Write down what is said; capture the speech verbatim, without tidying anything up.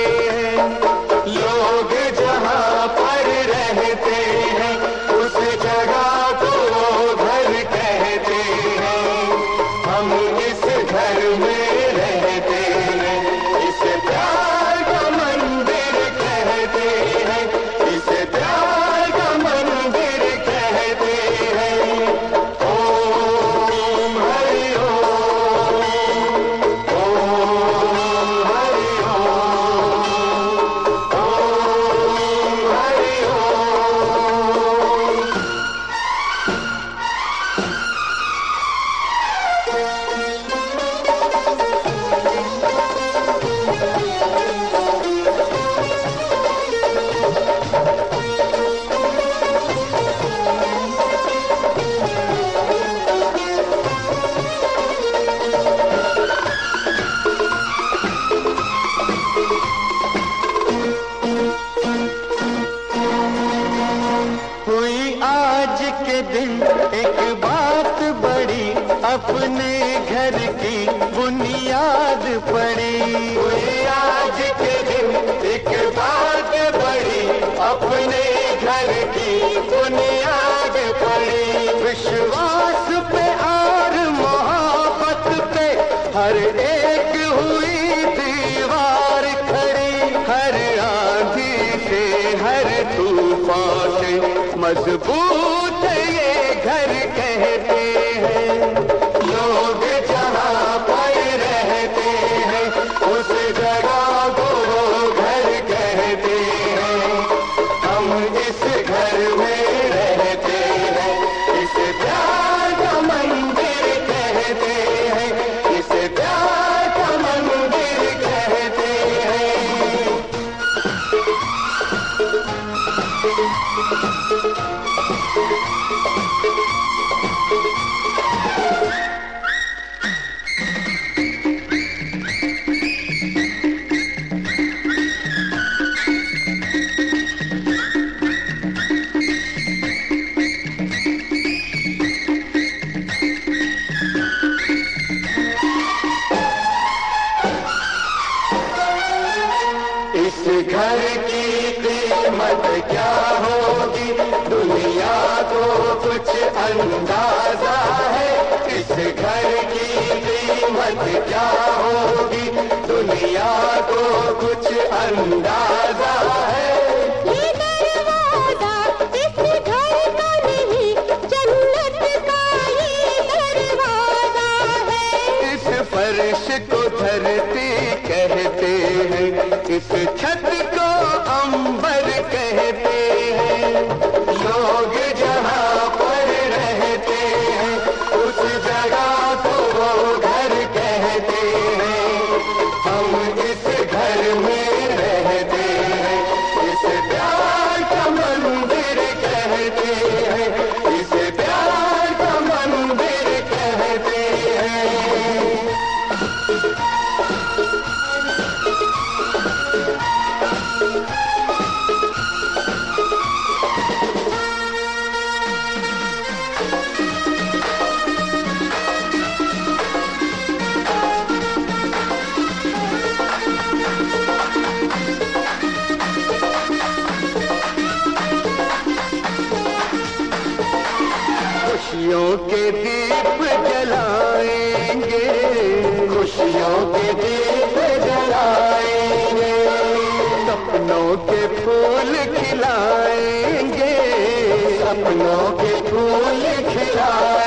हैं। लोग जहाँ पर रहते हैं उस जगह को वो घर कहते हैं। हम इस घर में रहते हैं, इसे प्यार का मंदिर कहते हैं, इसे प्यार का मंदिर कहते हैं। ओम हरि ओम, ओम हरि ओम, ओम हरि ओम। हुई आज के दिन एक बात बड़ी, अपने घर की बुनियाद पड़ी। हुई आज के दिन एक बात बड़ी, अपने घर की बुनियाद पड़ी। विश्वास पे और मोहब्बत पे हर एक हुई दीवार खड़ी। हर आंधी से हर तूफान से मजबूत ये घर कहते हैं। लोग जहाँ पर रहते हैं उस जगह को वो घर कहते हैं। हम इस घर में रहते हैं, इसे प्यार का मंदिर कहते हैं, इसे प्यार का मंदिर कहते हैं। इस घर की कीमत क्या होगी दुनिया को कुछ अंदाजा है। इस घर की कीमत क्या होगी दुनिया को कुछ अंदाजा है। ये दरवाजा इस घर का नहीं, जन्नत का ये दरवाजा है। इस फर्श को धरती कहते हैं, इस छत को अंबर कहते हैं। लोग जहाँ पर रहते हैं उस जगह को वो घर कहते हैं। हम इस घर में रहते हैं, इस प्यार का मंदिर कहते हैं, इसे प्यार का मंदिर कहते हैं। खुशियों के दीप जलाएंगे, खुशियों के दीप जलाएंगे। सपनों के फूल खिलाएंगे, सपनों के फूल खिलाएंगे।